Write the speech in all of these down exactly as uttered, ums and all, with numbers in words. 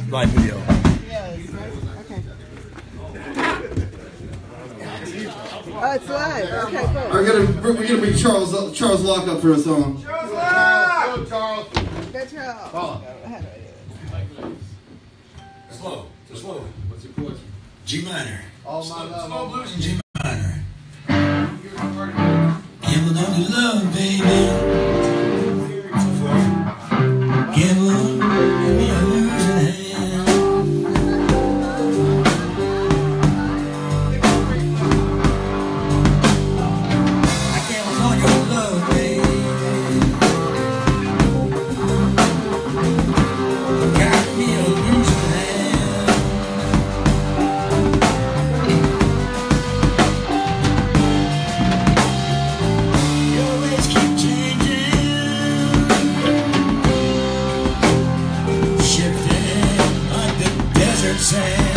live video. Yes, okay. Oh, it's live. Okay, cool. We're gonna we're gonna bring Charles up, Charles Locke up for a song. Charles Locke! Go, Charles. Go, Charles. Oh. Slow, just slow. What's your chord? G minor. All my slow, love. slow blues in G minor. Gamble on your love, baby. Gamble, give me a losing hand. I gamble on your love, baby. Got me a losing hand. Your ways keep changing, shifting like the desert sand.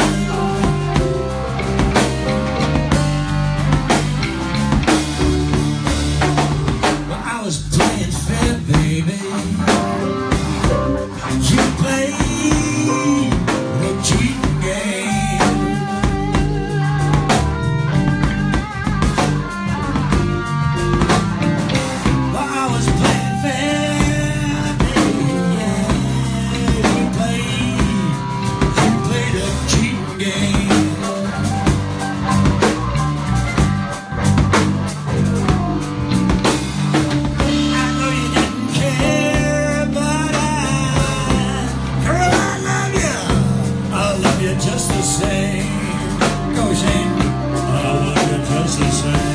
Well, I was playing fair, baby. You played the cheating game. Well, I was playing fair, baby. Yeah, you played, you played a cheating game. I know you didn't care, but I, girl, I love you. I love you just the same. Go, Shane. I love you just the same.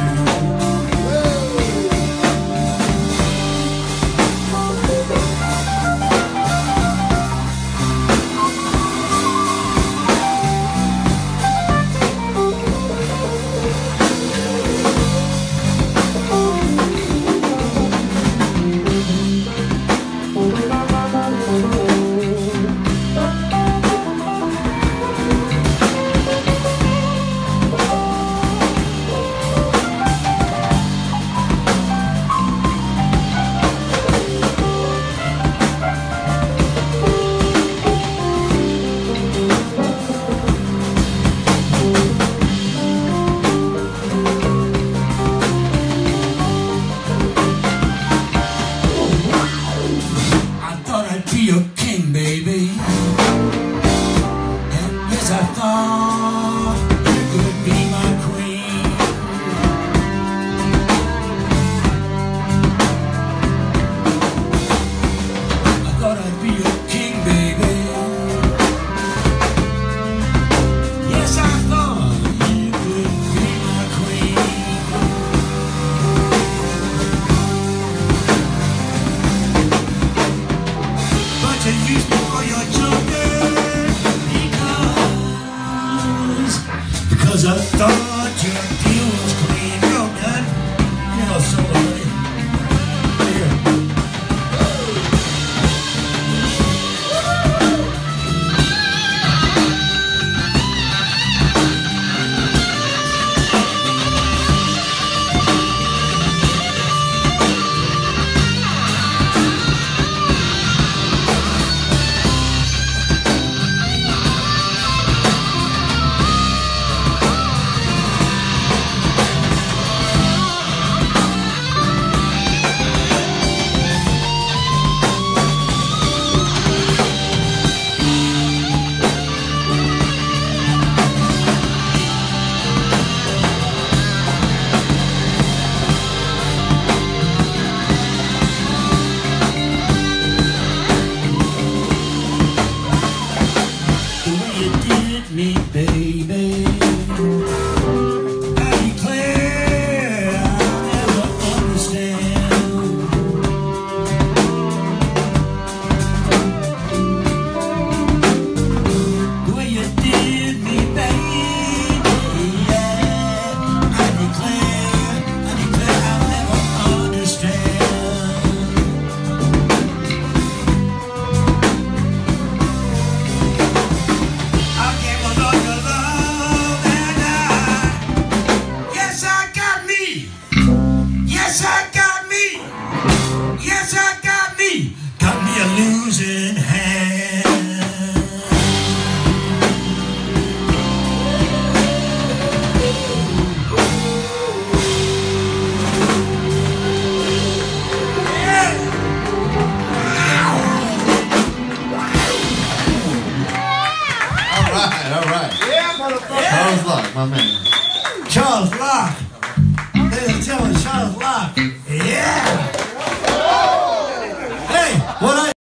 I thought I'd be your king, baby. And yes, I thought you could be my queen. I thought I'd be your king, baby. Yes, I thought you could be my queen. But you used me for your joker because because I thought your deal was clean. Go, man. You know, so buddy. Here. Charles Locke, my man. Charles Locke. Ladies and gentlemen, Charles Locke.